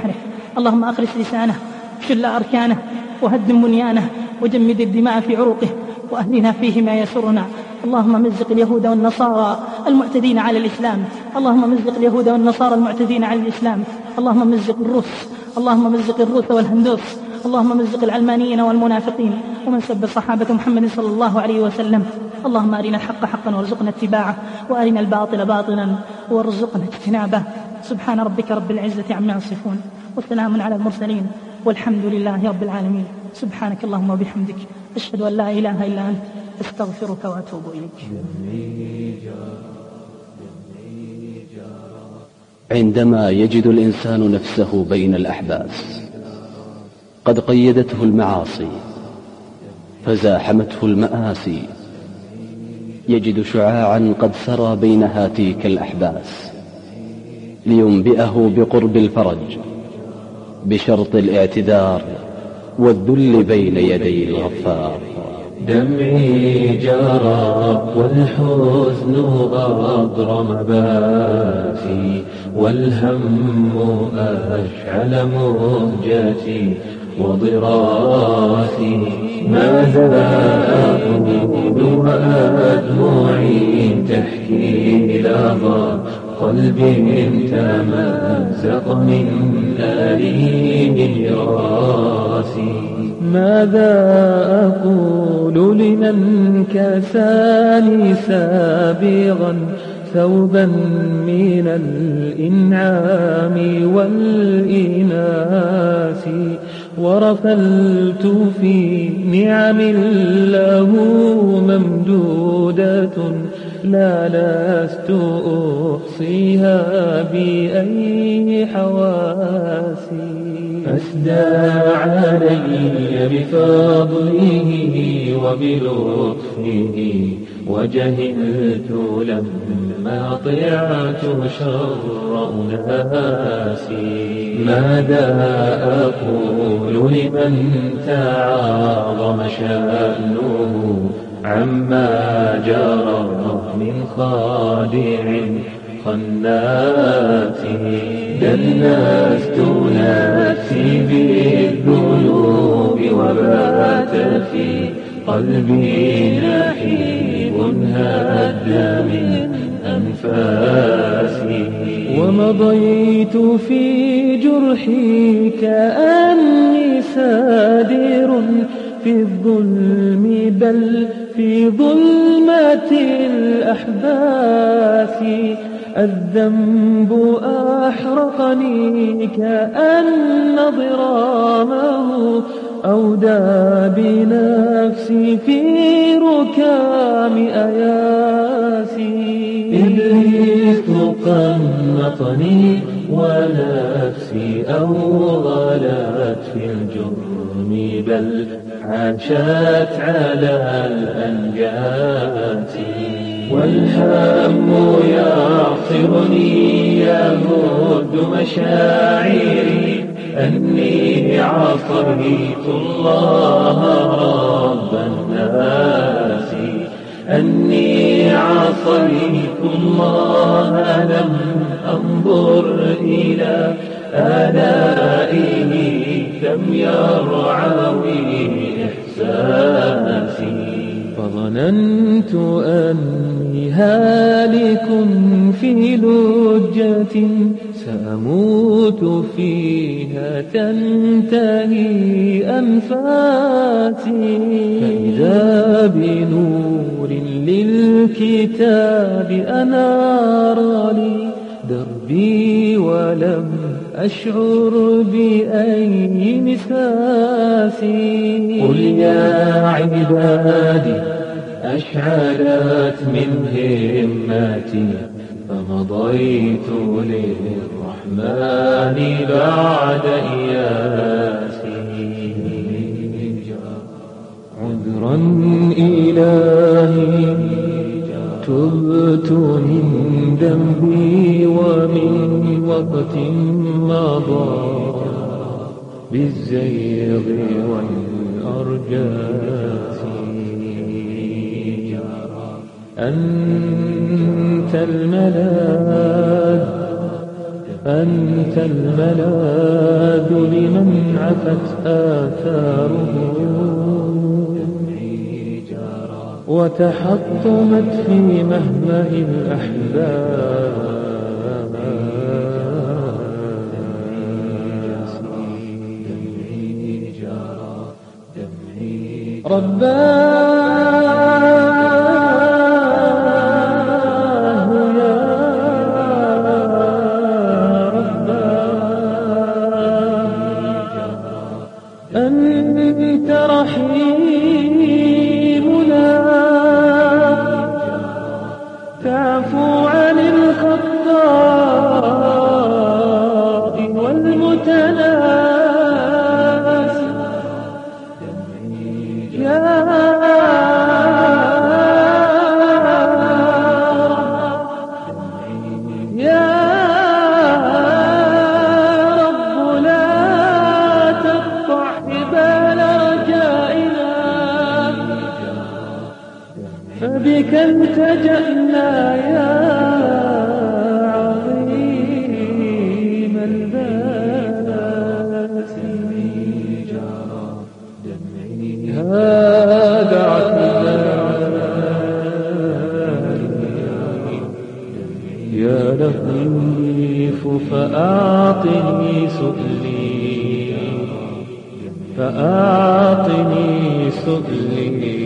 اللهم أخرس لسانه، شل أركانه، وهدم بنيانه، وجمد الدماء في عروقه، وأهلنا فيه ما يسرنا. اللهم مزق اليهود والنصارى المعتدين على الإسلام، اللهم مزق اليهود والنصارى المعتدين على الإسلام، اللهم مزق الروس، اللهم مزق الروس والهندوس، اللهم مزق العلمانيين والمنافقين ومن سب صحابة محمد صلى الله عليه وسلم. اللهم أرنا الحق حقا وارزقنا اتباعه، وأرنا الباطل باطلا وارزقنا اجتنابه. سبحان ربك رب العزة عما يصفون، وسلام على المرسلين، والحمد لله رب العالمين. سبحانك اللهم وبحمدك، أشهد أن لا إله إلا أنت، أستغفرك وأتوب إليك. عندما يجد الإنسان نفسه بين الأحباس قد قيدته المعاصي فزاحمته المآسي، يجد شعاعا قد سرى بين هاتيك الأحباس لينبئه بقرب الفرج بشرط الاعتذار والذل بين يدي الغفار. دمعي جرى والحزن أضرم باتي، والهم أشعل مهجتي وضراسي. ماذا أقول وأدمعي تحكي لظى قلبي تمزق من أليم راسي. ماذا أقول لمن كساني سابغا ثوبا من الإنعام والإناث، ورفلت في نعم له ممدودة لا لست أحصيها بأي حواسي. أسدى علي بفضله وبلطفه، وجهلت لما طعت شر أناسي. ماذا أقول لمن تعاظم شأنه عما جرى من خادع خنات. دنست نفسي بالذنوب وبات في قلبي نحيب هد من أنفاسي. ومضيت في جرحي كأني سادر في الظلم، بل في ظلمة الأحباث. الذنب أحرقني كأن ضرامه أودى بنفسي في ركام أياسي. إبليس قنطني ونفسي أوغلت في الجرم، بل عاشت على الأنجات. والهم يعصرني يهد مشاعري أني عصيت الله رب الناس. أني عصيت الله لم أنظر إلى آلائه، لم يرعوي إحساسي. فظننت أني هالك في لجة سأموت فيها تنتهي أنفاسي. فإذا بنور للكتاب أنار لي دربي، ولم أشعر بأي مساسي. قل يا عبادي أشعلت من همتي، فمضيت للرحمن بعد إياسي. عذرا إلهي تبت من ذنبي ومن وقت مضى بالزيغ والأرجاس. أنت الملاذ أنت الملاذ لمن عفت آثاره وتحطمت في مهمأ الأحباب. رباه يا رباه أنت رحيمنا تعفو عن الخطاء والمتناس يا رب لا تقطع حبال رجائنا فبك التجأنا يا عظيم الباس. هذا يا لطيف فأعطني سؤلي فأعطني سؤلي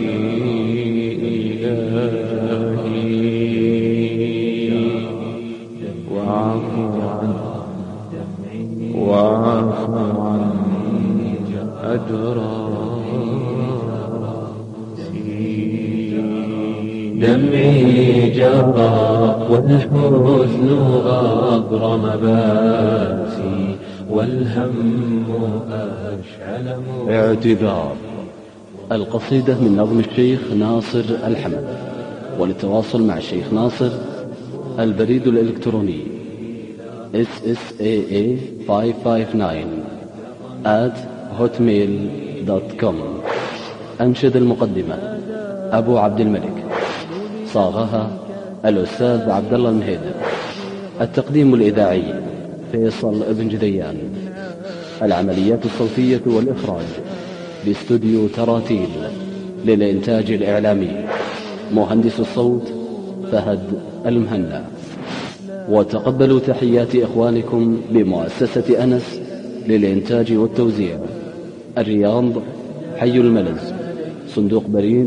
إلهي واعف عني أجراسي. دمعي جرى والحزن أغرم باسي والهم أشعل اعتذار. القصيدة من نظم الشيخ ناصر الحمد. وللتواصل مع الشيخ ناصر البريد الإلكتروني ssaa559@hotmail.com. أنشد المقدمة أبو عبد الملك، صاغها الأستاذ عبد الله المهيدر. التقديم الإذاعي فيصل بن جديان. العمليات الصوتية والإخراج باستوديو تراتيل للإنتاج الإعلامي. مهندس الصوت فهد المهنا. وتقبلوا تحيات إخوانكم بمؤسسة أنس للإنتاج والتوزيع، الرياض، حي الملز، صندوق بريد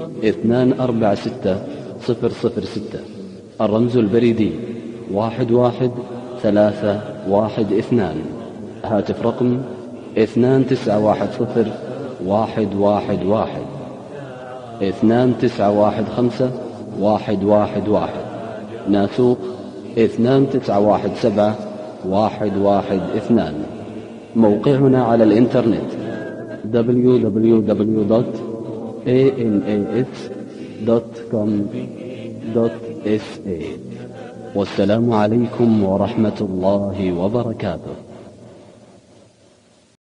246006. الرمز البريدي 11312. هاتف رقم 291011 291511. ناسوق 29171112. موقعنا على الإنترنت www.anas.com.sa. والسلام عليكم ورحمة الله وبركاته.